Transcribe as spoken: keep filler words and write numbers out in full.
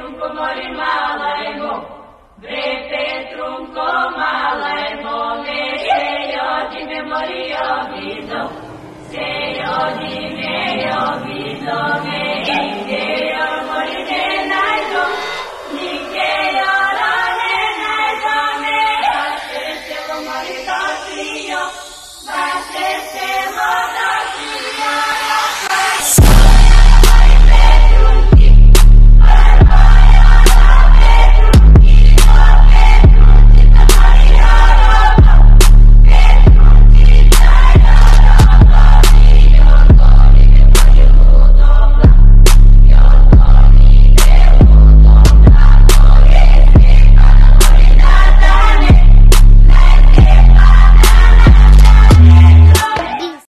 Petrunco mori malaimo, Bre Petrunco malaimo, me sejo di memoria vido, sejo di memoria vido, me